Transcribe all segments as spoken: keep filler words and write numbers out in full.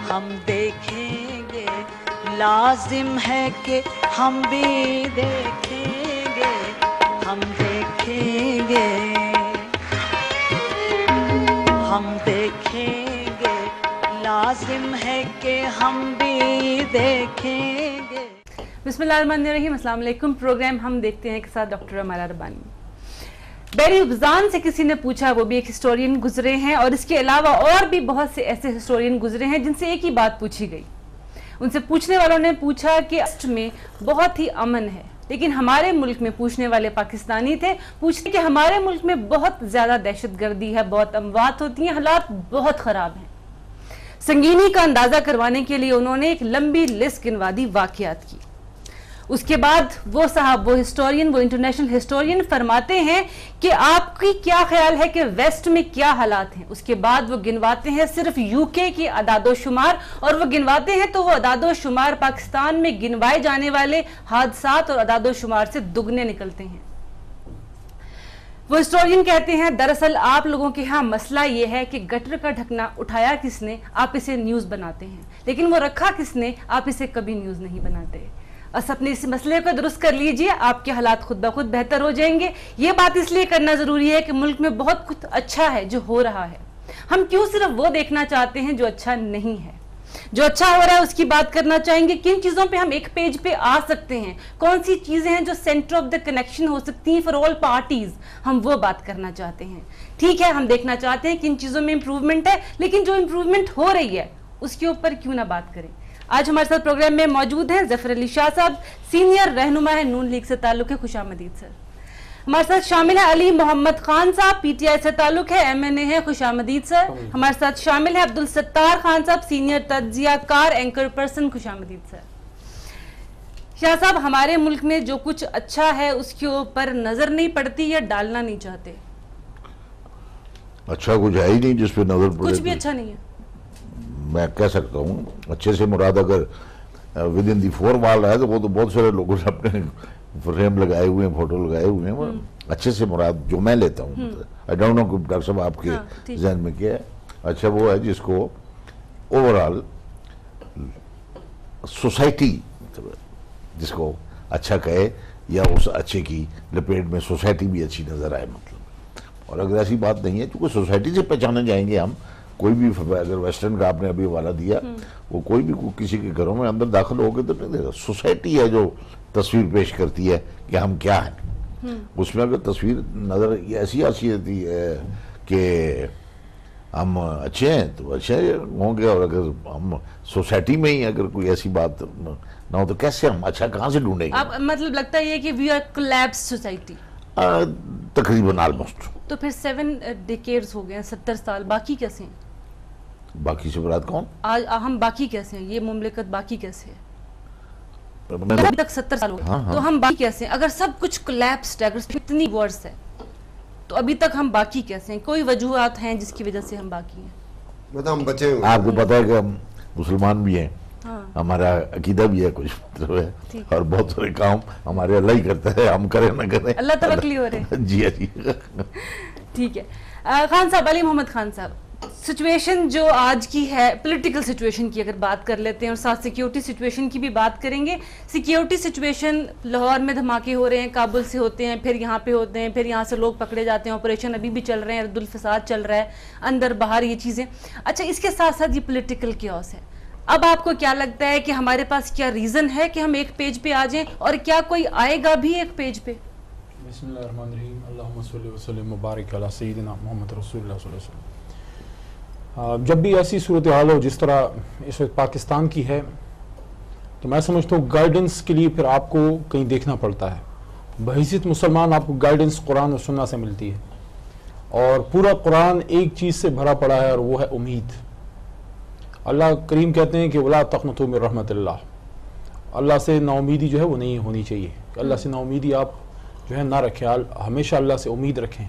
ہم دیکھیں گے، لازم ہے کہ ہم بھی دیکھیں گے، ہم دیکھیں گے، ہم دیکھیں گے، لازم ہے کہ ہم بھی دیکھیں گے۔ بسم اللہ الرحمن الرحیم۔ السلام علیکم۔ پروگرام ہم دیکھتے ہیں کے ساتھ ڈاکٹر امارہ ربانی۔ بیری ابزان سے کسی نے پوچھا، وہ بھی ایک ہسٹورین گزرے ہیں، اور اس کے علاوہ اور بھی بہت سے ایسے ہسٹورین گزرے ہیں جن سے ایک ہی بات پوچھی گئی۔ ان سے پوچھنے والوں نے پوچھا کہ ویسٹ میں بہت ہی امن ہے، لیکن ہمارے ملک میں، پوچھنے والے پاکستانی تھے، پوچھتے کہ ہمارے ملک میں بہت زیادہ دہشت گردی ہے، بہت اموات ہوتی ہیں، حالات بہت خراب ہیں۔ سنگینی کا اندازہ کروانے کے لیے انہوں نے ایک لمبی لسٹ گنوا دی واقعات کی۔ اس کے بعد وہ صاحب، وہ ہسٹورین، وہ انٹرنیشنل ہسٹورین فرماتے ہیں کہ آپ کی کیا خیال ہے کہ ویسٹ میں کیا حالات ہیں۔ اس کے بعد وہ گنواتے ہیں صرف یو کے کی اعداد و شمار، اور وہ گنواتے ہیں تو وہ اعداد و شمار پاکستان میں گنوائے جانے والے حادثات اور اعداد و شمار سے دگنے نکلتے ہیں۔ وہ ہسٹورین کہتے ہیں دراصل آپ لوگوں کے ہاں مسئلہ یہ ہے کہ گٹر کا ڈھکنا اٹھایا کس نے، آپ اسے نیوز بناتے ہیں، لیکن وہ رکھا کس نے، آپ اسے کبھی نیوز نہیں بناتے۔ بس اپنے اس مسئلے کو درست کر لیجئے، آپ کے حالات خود بخود بہتر ہو جائیں گے۔ یہ بات اس لیے کرنا ضروری ہے کہ ملک میں بہت کچھ اچھا ہے جو ہو رہا ہے، ہم کیوں صرف وہ دیکھنا چاہتے ہیں جو اچھا نہیں ہے۔ جو اچھا ہو رہا ہے اس کی بات کرنا چاہیں گے، کن چیزوں پہ ہم ایک پیج پہ آ سکتے ہیں، کون سی چیزیں ہیں جو سینٹر آف دا کنیکشن ہو سکتی ہیں فار آل پارٹیز، ہم وہ بات کرنا چاہتے ہیں۔ ٹھیک ہے، ہم دیکھنا چاہتے ہیں کن چیزوں میں امپروومنٹ ہے، لیکن جو امپروومنٹ ہو رہی ہے اس کے اوپر کیوں نہ بات کریں۔ آج ہمارے ساتھ پروگرام میں موجود ہیں ظفر علی شاہ صاحب، سینئر رہنما ہے، نون لیگ سے تعلق ہے، خوش آمدید سر۔ ہمارے ساتھ شامل ہے علی محمد خان صاحب، پی ٹی آئی سے تعلق ہے، ایم این اے ہے، خوش آمدید سر۔ ہمارے ساتھ شامل ہے عبدالستار خان صاحب، سینئر تجزیہ کار، اینکر پرسن، خوش آمدید سر۔ شاہ صاحب، ہمارے ملک میں جو کچھ اچھا ہے اس کے اوپر نظر نہیں پڑتی یا ڈالنا نہیں چاہتے؟ اچھا کچھ ہے ہی نہیں جس پہ نظر پڑے، کچھ بھی اچھا نہیں ہے۔ میں کہہ سکتا ہوں اچھے سے مراد اگر ود ان دی فور وال ہے تو وہ تو بہت سارے لوگوں نے اپنے فریم لگائے ہوئے ہیں، فوٹو لگائے ہوئے ہیں۔ اچھے سے مراد جو میں لیتا ہوں، آئی ڈونٹ نو ڈاکٹر صاحب آپ کے ذہن میں کیا ہے، اچھا وہ ہے جس کو اوور آل سوسائٹی جس کو اچھا کہے، یا اس اچھے کی لپیٹ میں سوسائٹی بھی اچھی نظر آئے مطلب۔ اور اگر ایسی بات نہیں ہے، چونکہ سوسائٹی سے پہچانے جائیں گے ہم، کوئی بھی اگر ویسٹرن کا آپ نے ابھی حوالہ دیا، وہ کوئی بھی کسی کے گھروں میں اندر داخل ہو گئے تو نہیں دیکھا، سوسائٹی ہے جو تصویر پیش کرتی ہے کہ ہم کیا ہیں۔ اس میں اگر تصویر نظر ایسی ایسی آتی ہے کہ ہم اچھے ہیں تو اچھے ہوں گے، اور اگر ہم سوسائٹی میں ہی اگر کوئی ایسی بات نہ ہو تو کیسے ہم اچھا کہاں سے ڈھونڈیں گے؟ اب مطلب لگتا ہے کہ وی آر کولیپس سوسائٹی تقریباً آلموسٹ۔ تو پھر سیون ڈیکیڈز ہو گئے ہیں، ستر سال، باقی کیسے ہیں؟ باقی سے مراد کون؟ آج ہم باقی کیسے ہیں؟ یہ مملکت باقی کیسے ہے؟ ابھی تک ستر سال ہو گئے تو ہم باقی کیسے ہیں؟ اگر سب کچھ کولیپسڈ ہے، اگر اتنی ورس ہے تو ابھی تک ہم باقی کیسے ہیں؟ کوئی وجوہات ہیں جس کی وجہ سے ہم باقی ہیں؟ مطلب ہم بچے ہوئے، آپ کو پتا ہے کہ ہم مسلمان بھی ہیں، ہمارا عقیدہ بھی ہے کچھ مطلب ہے، اور بہت سارے کام ہمارے اللہ ہی کرتا ہے، ہم کریں نہ کریں اللہ توکلی ہو رہے ہیں۔ جی جی ٹھیک ہے۔ خان صاحب، علی محمد خان صاحب، سچویشن جو آج کی ہے، پولیٹیکل سچویشن کی اگر بات کر لیتے ہیں، اور ساتھ سیکیورٹی سچویشن کی بھی بات کریں گے۔ سیکیورٹی سچویشن، لاہور میں دھماکے ہو رہے ہیں، کابل سے ہوتے ہیں، پھر یہاں پہ ہوتے ہیں، پھر یہاں سے لوگ پکڑے جاتے ہیں، آپریشن ابھی بھی چل رہے ہیں، رد الفساد چل رہا ہے، اندر باہر یہ چیزیں۔ اچھا، اس کے ساتھ ساتھ یہ پولیٹیکل کیوس ہے۔ اب آپ کو کیا لگتا ہے کہ ہمارے پاس کیا ریزن ہے کہ ہم ایک پیج پہ آ جائیں، اور کیا کوئی آئے گا بھی ایک پیج پہ؟ بسم اللہ الرحمن الرحیم، اللہم صلی وسلم مبارک علی سیدنا محمد رسول اللہ صلی اللہ علیہ وسلم۔ جب بھی ایسی صورتحال ہو جس طرح اس وقت پاکستان کی ہے، تو میں سمجھتا ہوں گائیڈنس کے لیے پھر آپ کو کہیں دیکھنا پڑتا ہے۔ بحیثیت مسلمان آپ کو گائیڈنس قرآن و سنہ سے ملتی ہے، اور پورا قرآن ایک چیز سے بھرا پڑا ہے، اور وہ ہے امید۔ اللہ کریم کہتے ہیں کہ وَلَا تَقْنَطُوا مِن رَحْمَتِ اللَّهِ، اللہ سے نا امیدی جو ہے وہ نہیں ہونی چاہیے، کہ اللہ سے نا امیدی آپ جو ہے نہ رکھیں، ہمیشہ اللہ سے امید رکھیں۔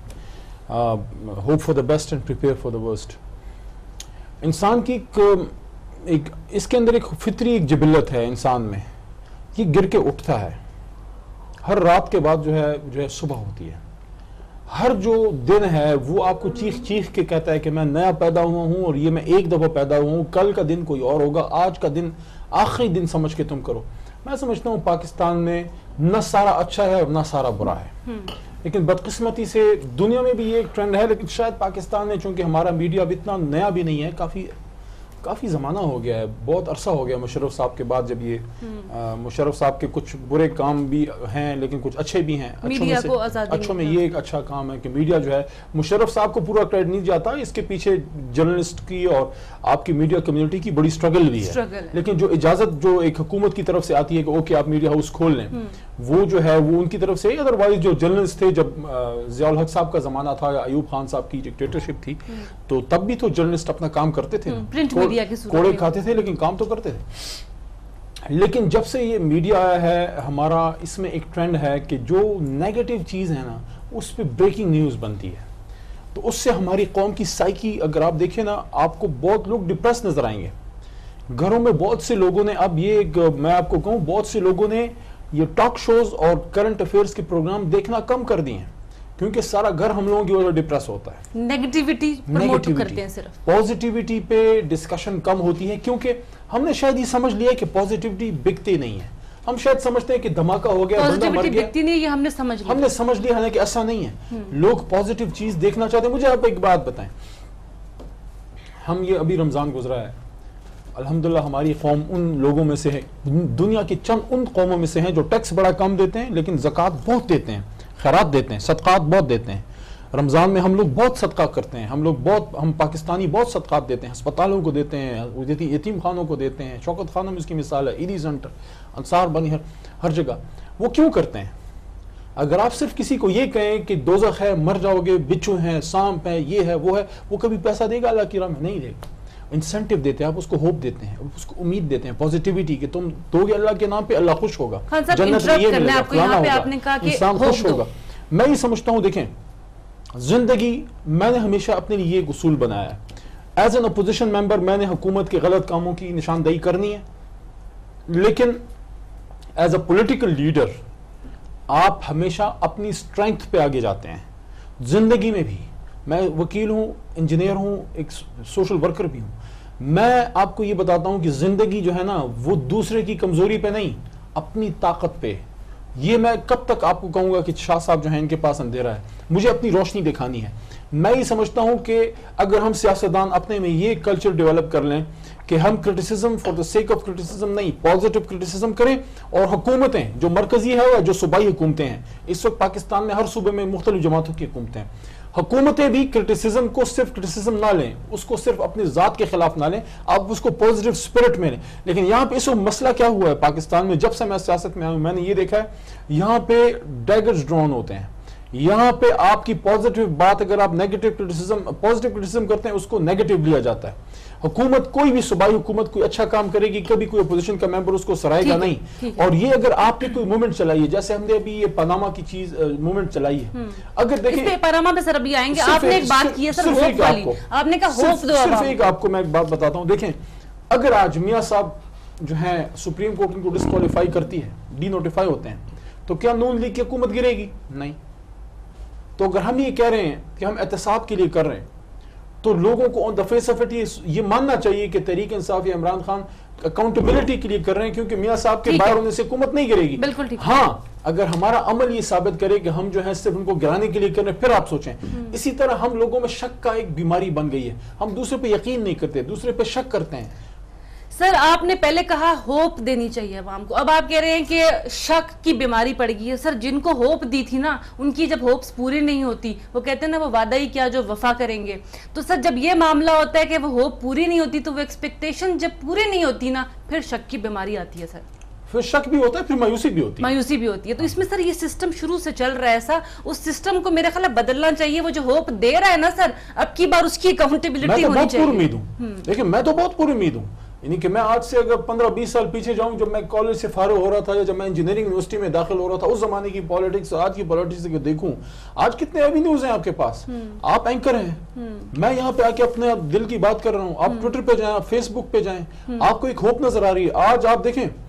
Hope for the best and prepare for the worst. انسان کی ایک ایک اس کے اندر ایک فطری ایک جبلت ہے انسان میں، یہ گر کے اٹھتا ہے۔ ہر رات کے بعد جو ہے جو ہے صبح ہوتی ہے، ہر جو دن ہے وہ آپ کو چیخ چیخ کے کہتا ہے کہ میں نیا پیدا ہوا ہوں اور یہ میں ایک دفعہ پیدا ہوا ہوں, کل کا دن کوئی اور ہوگا, آج کا دن آخری دن سمجھ کے تم کرو. میں سمجھتا ہوں پاکستان میں نہ سارا اچھا ہے اور نہ سارا برا ہے, لیکن بدقسمتی سے دنیا میں بھی یہ ایک ٹرینڈ ہے, لیکن شاید پاکستان میں چونکہ ہمارا میڈیا اب اتنا نیا بھی نہیں ہے, کافی کافی زمانہ ہو گیا ہے, بہت عرصہ ہو گیا مشرف صاحب کے بعد, جب یہ مشرف صاحب کے کچھ برے کام بھی ہیں لیکن کچھ اچھے بھی ہیں. میڈیا کو آزادی, اچھوں میں یہ ایک اچھا کام ہے کہ میڈیا جو ہے, مشرف صاحب کو پورا کریڈٹ نہیں جاتا, اس کے پیچھے جرنلسٹ کی اور آپ کی میڈیا کمیونٹی کی بڑی سٹرگل بھی ہے, لیکن جو اجازت جو ایک حکومت کی طرف سے آتی ہے کہ اوکے آپ میڈیا ہاؤس کھول لیں, وہ جو ہے وہ ان کی طرف سے. ادروائز جو جرنلسٹ تھے, جب ضیاء الحق صاحب کا زمانہ تھا یا ایوب خان صاحب کی ڈکٹیٹرشپ تھی, تو تب بھی تو جرنلسٹ اپنا کام کرتے تھے, کوڑے کھاتے تھے لیکن کام تو کرتے تھے. لیکن جب سے یہ میڈیا آیا ہے ہمارا, اس میں ایک ٹرینڈ ہے کہ جو نیگیٹو چیز ہے نا اس پہ بریکنگ نیوز بنتی ہے, تو اس سے ہماری قوم کی سائیکی اگر آپ دیکھیں نا, آپ کو بہت لوگ ڈپریس نظر آئیں گے. گھروں میں بہت سے لوگوں نے, اب یہ میں آپ کو کہوں, بہت سے لوگوں نے یہ ٹاک شوز اور کرنٹ افیئرس کے پروگرام دیکھنا کم کر دیے ہیں, کیونکہ سارا گھر ہم لوگوں کی وجہ ڈپریس ہوتا ہے. نیگیٹیوٹی پروموٹ کرتے ہیں, صرف پوزیٹیوٹی پہ ڈسکشن کم ہوتی ہے, کیونکہ ہم نے شاید یہ سمجھ لیا کہ پوزیٹیوٹی بکتی نہیں ہے. ہم شاید سمجھتے ہیں کہ دھماکہ ہو گیا, بندہ مر گیا, بکتی نہیں, یہ ہم نے سمجھ لیا, ہم نے سمجھ لیا ہے کہ ایسا نہیں ہے. لوگ پوزیٹیو چیز دیکھنا چاہتے ہیں. مجھے آپ ایک بات بتائیں, ہم یہ ابھی رمضان گزرا ہے, الحمدللہ ہماری قوم ان لوگوں میں سے ہے, دنیا کی چند ان قوموں میں سے ہیں جو ٹیکس بڑا کم دیتے ہیں لیکن زکوٰۃ بہت دیتے ہیں, خیرات دیتے ہیں, صدقات بہت دیتے ہیں. رمضان میں ہم لوگ بہت صدقہ کرتے ہیں, ہم لوگ بہت, ہم پاکستانی بہت صدقات دیتے ہیں, ہسپتالوں کو دیتے ہیں, یتیم خانوں کو دیتے ہیں. شوکت خانوں میں اس کی مثال ہے, ایدی سینٹر, انصار بنی, ہر ہر جگہ. وہ کیوں کرتے ہیں؟ اگر آپ صرف کسی کو یہ کہیں کہ دوزخ ہے, مر جاؤ گے, بچھو ہیں, سانپ ہے, یہ ہے, وہ ہے, وہ کبھی پیسہ دے گا اللہ کی راہ میں؟ نہیں دے گا. انسینٹیو دیتے ہیں, آپ اس کو ہوپ دیتے ہیں, اس کو امید دیتے ہیں, پوزیٹیوٹی کہ تم دو گے اللہ کے نام پہ, اللہ خوش ہوگا, جنت میں یہ ملے گا, فلانا ہوگا, انسان خوش ہوگا. میں یہ سمجھتا ہوں, دیکھیں زندگی, میں نے ہمیشہ اپنے لیے یہ اصول بنایا ہے, ایز این اپوزیشن ممبر میں نے حکومت کے غلط کاموں کی نشاندہی کرنی ہے, لیکن ایز اے پولیٹیکل لیڈر آپ ہمیشہ اپنی اسٹرینتھ پہ آگے جاتے ہیں. زندگی میں بھی, میں وکیل ہوں, انجینئر ہوں, ایک سوشل ورکر بھی ہوں, میں آپ کو یہ بتاتا ہوں کہ زندگی جو ہے نا وہ دوسرے کی کمزوری پہ نہیں, اپنی طاقت پہ. یہ میں کب تک آپ کو کہوں گا کہ شاہ صاحب جو ہیں ان کے پاس اندھیرا ہے, مجھے اپنی روشنی دکھانی ہے. میں یہ سمجھتا ہوں کہ اگر ہم سیاستدان اپنے میں یہ کلچر ڈیولپ کر لیں کہ ہم criticism for the sake of criticism نہیں, پازیٹیو کرٹیسزم کریں, اور حکومتیں جو مرکزی ہے یا جو صوبائی حکومتیں ہیں, اس وقت پاکستان میں ہر صوبے میں مختلف جماعتوں کی حکومتیں ہیں, حکومتیں بھی کرٹیسزم کو صرف کرٹیسزم نہ لیں, اس کو صرف اپنی ذات کے خلاف نہ لیں, آپ اس کو پوزیٹیو اسپرٹ میں لیں. لیکن یہاں پہ اس وقت مسئلہ کیا ہوا ہے پاکستان میں, جب سے میں سیاست میں آیا ہوں میں نے یہ دیکھا ہے, یہاں پہ ڈیگرز ڈرون ہوتے ہیں. یہاں پہ آپ کی پوزیٹیو بات, اگر آپ نیگیٹیو کرٹیسزم پوزیٹیو کرٹیسزم کرتے ہیں, اس کو نیگیٹیو لیا جاتا ہے. حکومت کوئی بھی صوبائی حکومت کوئی اچھا کام کرے گی, کبھی کوئی اپوزیشن کا ممبر اس کو سرائے گا نہیں. اور یہ اگر آپ نے کوئی موومنٹ چلائی ہے, جیسے ہم نے ابھی یہ پاناما کی چیز موومنٹ چلائی ہے, اگر دیکھیں پاناما پہ سر ابھی آئیں گے, آپ نے ایک بات کی ہے سر ہوپ والی, آپ نے کہا ہوپ دو. صرف ایک آپ کو میں ایک بات بتاتا ہوں, دیکھیں اگر آج میاں صاحب جو ہیں سپریم کورٹ ان کو ڈسکوالیفائی کرتی ہے, ڈی نوٹیفائی ہوتے ہیں, تو کیا نون لیگ کی حکومت گرے گی؟ نہیں. تو اگر ہم یہ کہہ رہے ہیں کہ ہم احتساب کے لیے کر رہے ہیں, تو لوگوں کو on the face of it یہ ماننا چاہیے کہ تحریک انصاف یا عمران خان اکاؤنٹیبلٹی کے لیے کر رہے ہیں, کیونکہ میاں صاحب کے باہر ہونے سے حکومت نہیں گرے گی. ہاں اگر ہمارا عمل یہ ثابت کرے کہ ہم جو ہے صرف ان کو گرانے کے لیے کر رہے ہیں, پھر آپ سوچیں. اسی طرح ہم لوگوں میں شک کا ایک بیماری بن گئی ہے, ہم دوسرے پہ یقین نہیں کرتے, دوسرے پہ شک کرتے ہیں. سر آپ نے پہلے کہا ہوپ دینی چاہیے عوام کو, اب آپ کہہ رہے ہیں کہ شک کی بیماری پڑ گئی ہے. سر جن کو ہوپ دی تھی نا, ان کی جب ہوپس پوری نہیں ہوتی, وہ کہتے ہیں نا وہ وعدہ ہی کیا جو وفا کریں گے, تو سر جب یہ معاملہ ہوتا ہے کہ وہ ہوپ پوری نہیں ہوتی, تو وہ ایکسپیکٹیشن جب پوری نہیں ہوتی نا, پھر شک کی بیماری آتی ہے. سر پھر شک بھی ہوتا ہے, پھر مایوسی بھی ہوتی ہے. مایوسی بھی ہوتی ہے. تو اس میں سر یہ سسٹم شروع سے چل رہا ہے ایسا, اس سسٹم کو میرے خیال ہے بدلنا چاہیے. وہ جو ہوپ دے رہا ہے نا سر, اب کی بار اس کی اکاؤنٹیبلٹی ہونی چاہیے. میں تو بہت پر امید ہوں, دیکھیں میں تو بہت پر امید ہوں, یعنی کہ میں آج سے اگر پندرہ بیس سال پیچھے جاؤں, جب میں کالج سے فارغ ہو رہا تھا یا جب میں انجینئرنگ یونیورسٹی میں داخل ہو رہا تھا, اس زمانے کی پالیٹکس آج کی پالیٹکس کو دیکھوں, آج کتنے ایوینیوز ہیں آپ کے پاس. آپ اینکر ہیں, میں یہاں پہ آ کے اپنے دل کی بات کر رہا ہوں, آپ ٹویٹر پہ جائیں, آپ فیس بک پہ جائیں, آپ کو ایک ہوپ نظر آ رہی ہے. آج آپ دیکھیں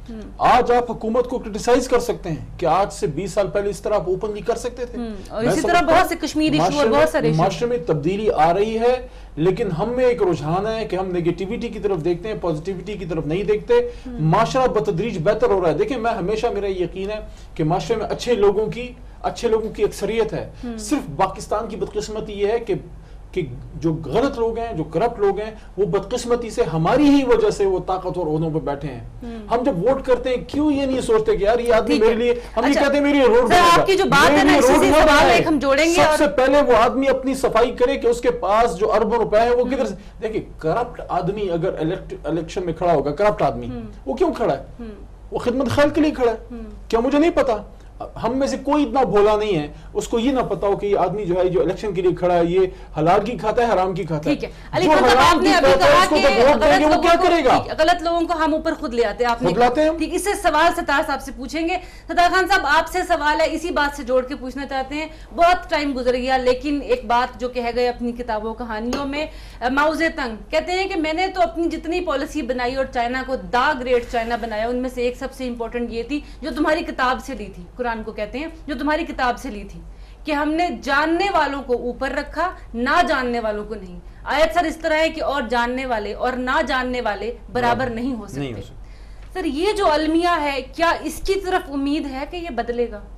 آج آپ حکومت کو کرٹیسائز کر سکتے ہیں کہ آج سے بیس سال پہلے اس طرح آپ اوپنلی کر سکتے تھے. اور اسی طرح بہت سے کشمیر ایشو اور بہت سارے معاشرے میں تبدیلی آ رہی ہے, لیکن ہم میں ایک رجحان ہے کہ ہم نیگیٹیوٹی کی طرف دیکھتے ہیں, پازیٹیوٹی کی طرف نہیں دیکھتے. معاشرہ بتدریج بہتر ہو رہا ہے. دیکھیں میں ہمیشہ میرا یقین ہے کہ معاشرے میں اچھے لوگوں کی اچھے لوگوں کی اکثریت ہے. صرف پاکستان کی بدقسمتی یہ ہے کہ کہ جو غلط لوگ ہیں, جو کرپٹ لوگ ہیں, وہ بدقسمتی سے ہماری ہی وجہ سے وہ طاقتور عہدوں پہ بیٹھے ہیں. ہم جب ووٹ کرتے ہیں کیوں یہ نہیں سوچتے کہ یار یہ آدمی میرے لیے, ہم نہیں کہتے میری روڈ بنے گا. آپ کی جو بات ہے نا اسی سے سوال ایک ہم جوڑیں گے. سب سے پہلے وہ آدمی اپنی صفائی کرے کہ اس کے پاس جو اربوں روپے ہیں وہ کدھر سے. دیکھیں کرپٹ آدمی اگر الیکشن میں کھڑا ہوگا, کرپٹ آدمی وہ کیوں کھڑا ہے؟ وہ خدمت خلق کے لیے کھڑا ہے. کیا مجھے نہیں پتا؟ ہم میں سے کوئی اتنا بھولا نہیں ہے اس کو یہ نہ پتا ہو کہ یہ آدمی جو ہے جو الیکشن کے لیے کھڑا ہے یہ حلال کی کھاتا ہے حرام کی کھاتا ہے. ٹھیک ہے علی خان صاحب, آپ نے ابھی کہا کہ وہ کیا کرے گا؟ غلط لوگوں کو ہم اوپر خود لے آتے ہیں. آپ نے ٹھیک, اس سے سوال ستار صاحب سے پوچھیں گے. ستار خان صاحب آپ سے سوال ہے, اسی بات سے جوڑ کے پوچھنا چاہتے ہیں. بہت ٹائم گزر گیا لیکن ایک بات جو کہہ گئے اپنی کتابوں کہانیوں میں, ماؤ زیدنگ کہتے ہیں کہ میں نے تو اپنی جتنی پالیسی بنائی اور چائنا کو دا گریٹ چائنا بنایا, ان میں سے ایک سب سے امپورٹنٹ یہ تھی جو تمہاری کتاب سے لی تھی, قرآن کو کہتے ہیں, جو تمہاری کتاب سے لی تھی, کہ ہم نے جاننے والوں کو اوپر رکھا, نہ جاننے والوں کو نہیں. آیت سر اس طرح ہے کہ اور جاننے والے اور نہ جاننے والے برابر نہیں ہو سکتے. سر یہ جو المیہ ہے, کیا اس کی طرف امید ہے کہ یہ بدلے گا؟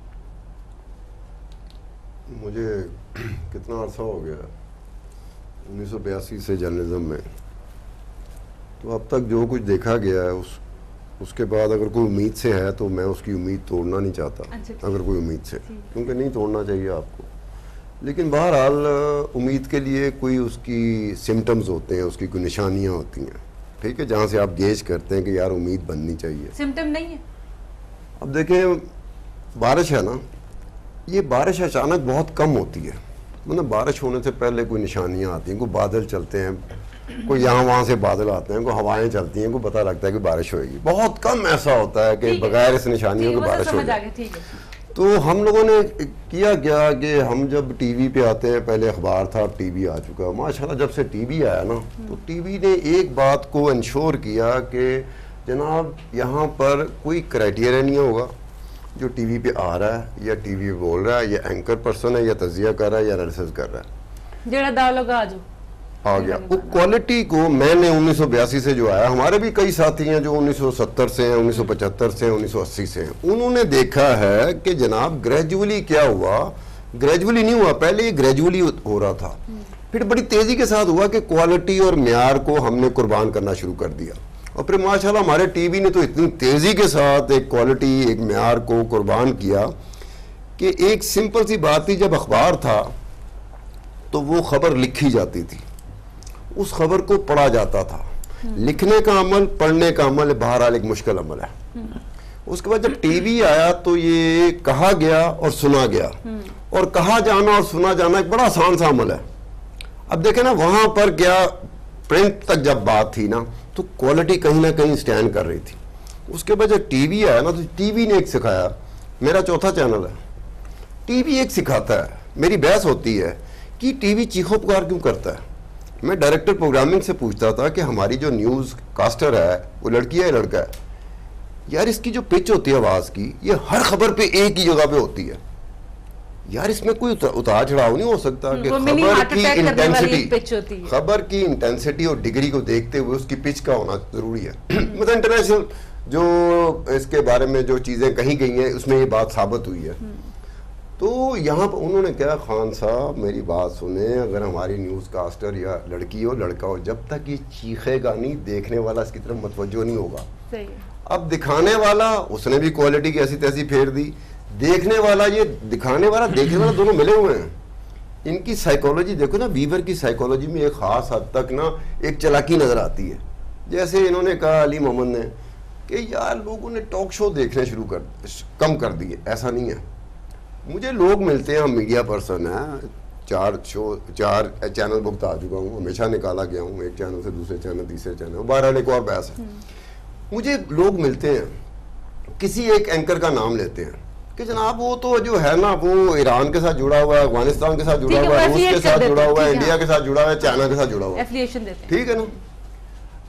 مجھے کتنا عرصہ ہو گیا انیس سو بیاسی سے جرنلزم میں, تو اب تک جو کچھ دیکھا گیا ہے اس اس کے بعد اگر کوئی امید سے ہے تو میں اس کی امید توڑنا نہیں چاہتا. اگر کوئی امید سے, کیونکہ نہیں توڑنا چاہیے آپ کو. لیکن بہرحال امید کے لیے کوئی اس کی سمٹمز ہوتے ہیں, اس کی کوئی نشانیاں ہوتی ہیں, ٹھیک ہے, جہاں سے آپ گیج کرتے ہیں کہ یار امید بننی چاہیے. سمٹم نہیں ہے. اب دیکھیں بارش ہے نا, یہ بارش اچانک بہت کم ہوتی ہے. مطلب بارش ہونے سے پہلے کوئی نشانیاں آتی ہیں, کوئی بادل چلتے ہیں, کوئی یہاں وہاں سے بادل آتے ہیں, کوئی ہوائیں چلتی ہیں, کوئی پتہ لگتا ہے کہ بارش ہوئے گی. بہت کم ایسا ہوتا ہے کہ بغیر اس نشانیوں کے بارش ہو جائے. تو ہم لوگوں نے کیا کیا کہ ہم جب ٹی وی پہ آتے ہیں, پہلے اخبار تھا اب ٹی وی آ چکا. ماشاءاللہ جب سے ٹی وی آیا نا تو ٹی وی نے ایک بات کو انشور کیا کہ جناب یہاں پر کوئی کرائٹیریا نہیں ہوگا جو ٹی وی پہ آ رہا ہے یا ٹی وی پہ بول رہا ہے یا اینکر پرسن ہے یا تجزیہ کر رہا ہے یا انالیسس کر رہا ہے, جڑا ڈالوگ آ جو آ گیا. وہ کوالٹی کو میں نے انیس سو بیاسی سے جو آیا, ہمارے بھی کئی ساتھی ہیں جو انیس سو ستر سے ہیں, انیس سو پچہتر سے ہیں, انیس سو اسی سے ہیں, انہوں نے دیکھا ہے کہ جناب گریجولی کیا ہوا, گریجولی نہیں ہوا, پہلے یہ گریجولی ہو رہا تھا, پھر بڑی تیزی کے ساتھ ہوا کہ کوالٹی اور معیار کو ہم نے قربان کرنا شروع کر دیا. اور پھر ماشاءاللہ ہمارے ٹی وی نے تو اتنی تیزی کے ساتھ ایک کوالٹی ایک معیار کو قربان کیا کہ ایک سمپل سی بات تھی, جب اخبار تھا تو وہ خبر لکھی جاتی تھی, اس خبر کو پڑھا جاتا تھا. لکھنے کا عمل, پڑھنے کا عمل بہرحال ایک مشکل عمل ہے. اس کے بعد جب ٹی وی آیا تو یہ کہا گیا اور سنا گیا, اور کہا جانا اور سنا جانا ایک بڑا آسان سا عمل ہے. اب دیکھیں نا وہاں پر کیا پرنٹ تک جب بات تھی نا تو کوالٹی کہیں نہ کہیں سٹینڈ کر رہی تھی. اس کے بعد جب ٹی وی آیا نا تو ٹی وی نے ایک سکھایا, میرا چوتھا چینل ہے, ٹی وی ایک سکھاتا ہے. میری بحث ہوتی ہے کہ ٹی وی چیخو پکار کیوں کرتا ہے. میں ڈائریکٹر پروگرامنگ سے پوچھتا تھا کہ ہماری جو نیوز کاسٹر ہے وہ لڑکی ہے یا لڑکا ہے, یار اس کی جو پچ ہوتی ہے آواز کی, یہ ہر خبر پہ ایک ہی جگہ پہ ہوتی ہے. یار اس میں کوئی اتار چڑھاؤ نہیں ہو سکتا کہ خبر کی انٹینسٹی خبر کی انٹینسٹی اور ڈگری کو دیکھتے ہوئے اس کی پچ کا ہونا ضروری ہے. مطلب انٹرنیشنل جو اس کے بارے میں جو چیزیں کہیں گئی ہیں اس میں یہ بات ثابت ہوئی ہے. تو یہاں پر انہوں نے کہا خان صاحب میری بات سنیں, اگر ہماری نیوز کاسٹر یا لڑکی ہو لڑکا ہو, جب تک یہ چیخے گا نہیں دیکھنے والا اس کی طرف متوجہ نہیں ہوگا. اب دکھانے والا اس نے بھی کوالٹی کی ایسی تیسی پھیر دی, دیکھنے والا یہ دکھانے والا دیکھنے والا دونوں ملے ہوئے ہیں. ان کی سائیکالوجی دیکھو نا, ویور کی سائیکالوجی میں ایک خاص حد تک نا ایک چلاکی نظر آتی ہے. جیسے انہوں نے کہا علی محمد نے کہ یار لوگوں نے ٹاک شو دیکھنے شروع کر کم کر دیے. ایسا نہیں ہے. مجھے لوگ ملتے ہیں, ہم میڈیا پرسن ہیں, چار شو چار چینل بکتا آ چکا ہوں, ہمیشہ نکالا گیا ہوں ایک چینل سے دوسرے چینل تیسرے چینل, بہرحال ایک اور بحث ہے. مجھے لوگ ملتے ہیں, کسی ایک اینکر کا نام لیتے ہیں کہ جناب وہ تو جو ہے نا وہ ایران کے ساتھ جڑا ہوا ہے, افغانستان کے ساتھ جڑا ہوا ہے, روس کے ساتھ جڑا ہوا ہے, انڈیا کے ساتھ جڑا ہوا ہے, چائنا کے ساتھ جڑا ہوا ہے, ٹھیک ہے نا.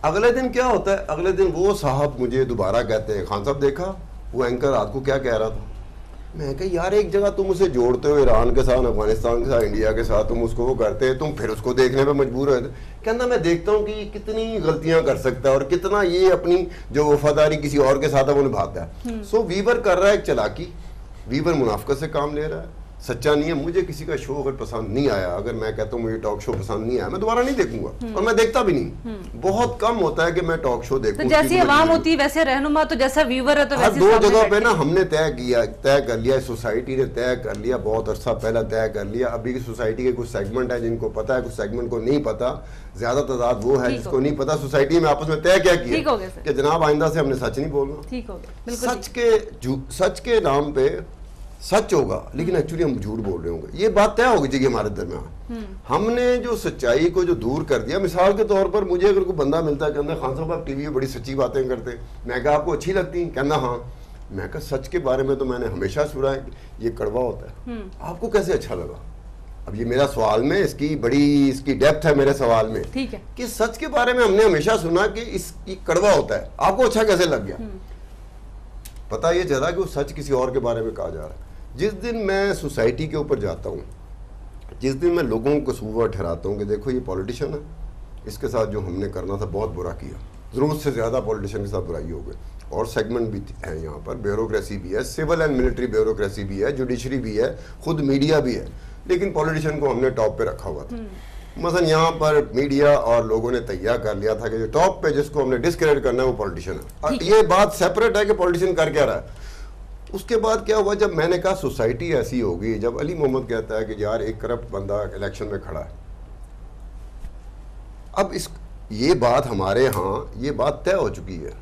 اگلے دن کیا ہوتا ہے, اگلے دن وہ صاحب مجھے دوبارہ کہتے ہیں خان صاحب دیکھا وہ اینکر رات کو کیا کہہ رہا تھا. میں کہا یار ایک جگہ تم اسے جوڑتے ہو ایران کے ساتھ, افغانستان کے ساتھ, انڈیا کے ساتھ, تم اس کو وہ کرتے تم پھر اس کو دیکھنے پہ مجبور ہوئے. کہنا میں دیکھتا ہوں کہ یہ کتنی غلطیاں کر سکتا ہے اور کتنا یہ اپنی جو وفاداری کسی اور کے ساتھ ہے وہ نبھاتا ہے. سو ویور کر رہا ہے ایک چلاکی, ویور منافقت سے کام لے رہا ہے, سچا نہیں ہے. مجھے کسی کا شو اگر پسند نہیں آیا, اگر میں کہتا ہوں مجھے ٹاک شو پسند نہیں آیا, میں دوبارہ نہیں دیکھوں گا اور میں دیکھتا بھی نہیں. بہت کم ہوتا ہے کہ میں ٹاک شو دیکھوں. جیسی عوام ہوتی ہے ویسے رہنما, تو جیسا ویور ہے تو ہر دو جگہ پہ نا ہم نے طے کیا طے کر لیا, سوسائٹی نے طے کر لیا, بہت عرصہ پہلا طے کر لیا. ابھی کی سوسائٹی کے کچھ سیگمنٹ ہے جن کو پتا ہے, کچھ سیگمنٹ کو نہیں پتا. زیادہ تعداد وہ ہے جس کو نہیں پتا. سوسائٹی میں آپس میں طے کیا کیا کہ جناب آئندہ سے ہم نے سچ نہیں بولنا. سچ کے سچ کے نام پہ سچ ہوگا لیکن ایکچولی ہم جھوٹ بول رہے ہوں گے. یہ بات طے ہوگی چاہیے ہمارے درمیان. ہم نے جو سچائی کو جو دور کر دیا, مثال کے طور پر مجھے اگر کوئی بندہ ملتا ہے کہنا خان صاحب آپ ٹی وی پہ بڑی سچی باتیں کرتے, میں کہا آپ کو اچھی لگتی ہیں, کہنا ہاں. میں کہا سچ کے بارے میں تو میں نے ہمیشہ سنا ہے کہ یہ کڑوا ہوتا ہے, آپ کو کیسے اچھا لگا؟ اب یہ میرا سوال میں اس کی بڑی اس کی ڈیپتھ ہے میرے سوال میں کہ سچ کے بارے میں ہم نے ہمیشہ سنا کہ اس کی کڑوا ہوتا ہے, آپ کو اچھا کیسے لگ گیا؟ پتہ یہ چلا کہ وہ سچ کسی اور کے بارے میں کہا جا رہا ہے. جس دن میں سوسائٹی کے اوپر جاتا ہوں, جس دن میں لوگوں کو قصور ٹھہراتا ہوں کہ دیکھو یہ پولیٹیشین ہے, اس کے ساتھ جو ہم نے کرنا تھا بہت برا کیا, ضرورت سے زیادہ پولیٹیشین کے ساتھ برائی ہو گئی. اور سیگمنٹ بھی ہیں یہاں پر, بیوروکریسی بھی ہے, سول اینڈ ملٹری بیوروکریسی بھی ہے, جوڈیشری بھی ہے, خود میڈیا بھی ہے, لیکن پولیٹیشین کو ہم نے ٹاپ پہ رکھا ہوا تھا. مثلا یہاں پر میڈیا اور لوگوں نے تیار کر لیا تھا کہ جو ٹاپ پہ جس کو ہم نے ڈسکریڈٹ کرنا ہے وہ پولیٹیشین ہے. اور یہ بات سیپریٹ ہے کہ پولیٹیشین کر کیا رہا ہے. اس کے بعد کیا ہوا, جب میں نے کہا سوسائٹی ایسی ہوگی, جب علی محمد کہتا ہے کہ یار ایک کرپٹ بندہ الیکشن میں کھڑا ہے. اب اس یہ بات ہمارے ہاں یہ بات طے ہو چکی ہے,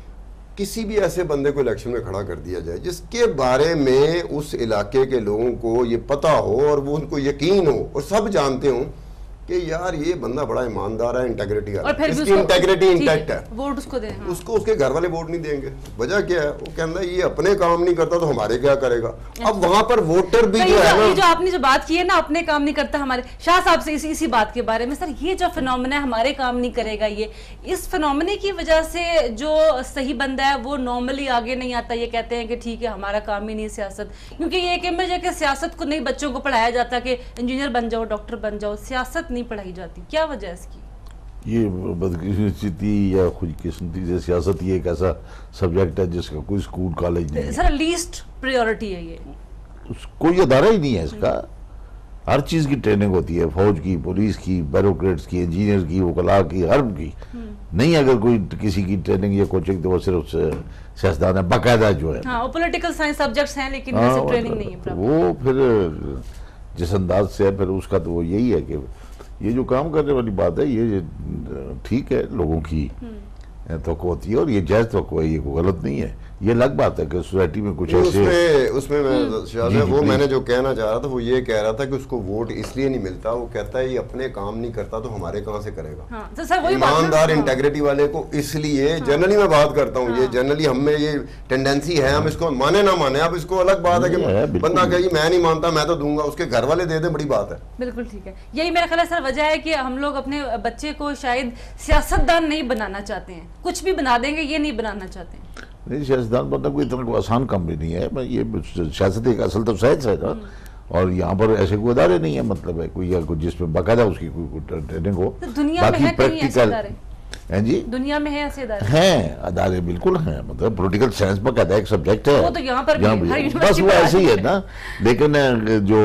کسی بھی ایسے بندے کو الیکشن میں کھڑا کر دیا جائے جس کے بارے میں اس علاقے کے لوگوں کو یہ پتہ ہو اور وہ ان کو یقین ہو اور سب جانتے ہوں کہ یار یہ بندہ بڑا ایماندار ہے, انٹیگریٹی ہے, اس کی انٹیگریٹی انٹیکٹ ہے, ووٹ اس کو دیں, اس کو اس کے گھر والے ووٹ نہیں دیں گے. وجہ کیا ہے, وہ کہتا ہے یہ اپنے کام نہیں کرتا تو ہمارے کیا کرے گا. اب وہاں پر ووٹر بھی جو ہے نا, جو آپ نے جو بات کی ہے نا اپنے کام نہیں کرتا ہمارے, شاہ صاحب سے اسی اسی بات کے بارے میں, سر یہ جو فینومینا ہے ہمارے کام نہیں کرے گا, یہ اس فینومینے کی وجہ سے جو صحیح بندہ ہے وہ نارملی آگے نہیں آتا, یہ کہتے ہیں کہ ٹھیک ہے ہمارا کام ہی نہیں سیاست, کیونکہ یہ ایک امیج ہے کہ سیاست کو نہیں بچوں کو پڑھایا جاتا کہ انجینئر بن جاؤ, ڈاکٹر بن جاؤ, سیاست نہیں پڑھائی جاتی. کیا وجہ ہے اس کی؟ یہ بدقسمتی یا خوش قسمتی سے سیاست یہ ایک ایسا سبجیکٹ ہے جس کا کوئی اسکول کالج نہیں ہے. سر لیسٹ پریورٹی ہے یہ, اس کوئی ادارہ ہی نہیں ہے اس کا. ہر چیز کی ٹریننگ ہوتی ہے, فوج کی, پولیس کی, بیوروکریٹس کی, انجینئر کی, وکلاء کی, ہر کی. نہیں اگر کوئی کسی کی ٹریننگ یا کوچنگ تو وہ صرف سیاستدان ہے باقاعدہ جو ہے. ہاں وہ پولیٹیکل سائنس سبجیکٹس ہیں لیکن ویسے ٹریننگ نہیں ہے. وہ پھر جس انداز سے ہے پھر اس کا تو وہ یہی ہے کہ یہ جو کام کرنے والی بات ہے یہ ٹھیک ہے, لوگوں کی توقع ہوتی ہے اور یہ جائز توقع ہے, یہ کوئی غلط نہیں ہے. یہ الگ بات ہے کہ سوسائٹی میں کچھ ایسے اس میں میں وہ میں نے جو کہنا چاہ رہا تھا وہ یہ کہہ رہا تھا کہ اس کو ووٹ اس لیے نہیں ملتا, وہ کہتا ہے یہ اپنے کام نہیں کرتا تو ہمارے کہاں سے کرے گا. ایماندار انٹیگریٹی والے کو اس لیے جنرلی میں بات کرتا ہوں, یہ جنرلی ہم میں یہ ٹینڈنسی ہے, ہم اس کو مانے نہ مانے. اب اس کو الگ بات ہے کہ بندہ کہ میں نہیں مانتا میں تو دوں گا, اس کے گھر والے دے دیں, بڑی بات ہے. بالکل ٹھیک ہے. یہی میرا خیال ہے سر وجہ ہے کہ ہم لوگ اپنے بچے کو شاید سیاستدان نہیں بنانا چاہتے ہیں, کچھ بھی بنا دیں گے یہ نہیں بنانا چاہتے ہیں. نہیں, سیاستدان بننا کوئی اتنا کوئی آسان کام بھی نہیں ہے. یہ سیاست ایک اصل تو سائنس ہے نا, اور یہاں پر ایسے کوئی ادارے نہیں ہے, مطلب ہے کوئی جس میں باقاعدہ اس کی کوئی ٹریننگ ہو. باقی پریکٹیکل ہیں جی, دنیا میں ہے ایسے ادارے, ہیں ادارے بالکل ہیں, مطلب پولیٹیکل سائنس باقاعدہ ایک سبجیکٹ ہے, وہ تو یہاں پر بس وہ ایسے ہی ہے نا. لیکن جو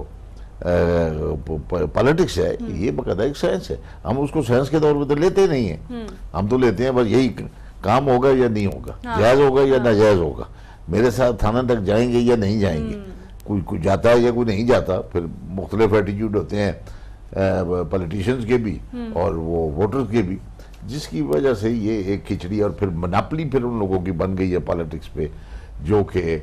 پالیٹکس ہے یہ باقاعدہ ایک سائنس ہے. ہم اس کو سائنس کے طور پہ تو لیتے نہیں ہیں, ہم تو لیتے ہیں بس یہی کام ہوگا یا نہیں ہوگا, جائز ہوگا یا ناجائز ہوگا, میرے ساتھ تھانہ تک جائیں گے یا نہیں جائیں گے, کوئی کوئی جاتا ہے یا کوئی نہیں جاتا. پھر مختلف ایٹیٹیوڈ ہوتے ہیں پولیٹیشینز کے بھی اور وہ ووٹرز کے بھی, جس کی وجہ سے یہ ایک کھچڑی اور پھر مناپلی پھر ان لوگوں کی بن گئی ہے پالیٹکس پہ, جو کہ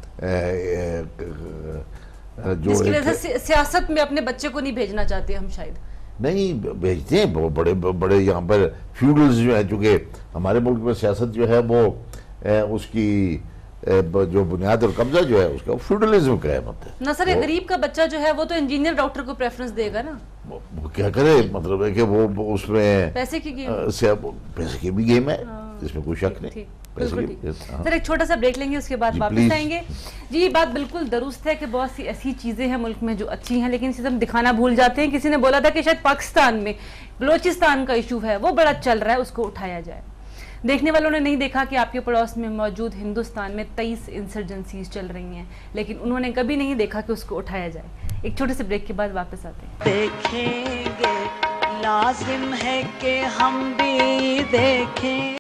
جو سیاست میں اپنے بچے کو نہیں بھیجنا چاہتے ہم, شاید نہیں بھیجتے ہیں. بڑے بڑے یہاں پر فیوڈلز جو ہیں, چونکہ ہمارے ملک میں سیاست جو ہے وہ اس کی جو بنیاد اور قبضہ جو ہے اس کا فیوڈلزم کا ہے مطلب نہ سر ایک غریب کا بچہ جو ہے وہ تو انجینئر ڈاکٹر کو پریفرنس دے گا نا، وہ کیا کرے، مطلب ہے کہ وہ اس میں پیسے کی گیم، پیسے کی بھی گیم ہے، اس میں کوئی شک نہیں. سر ایک چھوٹا سا بریک لیں گے، اس کے بعد واپس آئیں گے. جی یہ بات بالکل درست ہے کہ بہت سی ایسی چیزیں ہیں ملک میں جو اچھی ہیں لیکن اسے ہم دکھانا بھول جاتے ہیں. کسی نے بولا تھا کہ شاید پاکستان میں بلوچستان کا ایشو ہے وہ بڑا چل رہا ہے، اس کو اٹھایا جائے. دیکھنے والوں نے نہیں دیکھا کہ آپ کے پڑوس میں موجود ہندوستان میں تیئیس انسرجنسیز چل رہی ہیں، لیکن انہوں نے کبھی نہیں دیکھا کہ اس کو اٹھایا جائے. ایک چھوٹے سے بریک کے بعد واپس آتے ہیں. دیکھیں گے، لازم ہے کہ ہم بھی دیکھیں.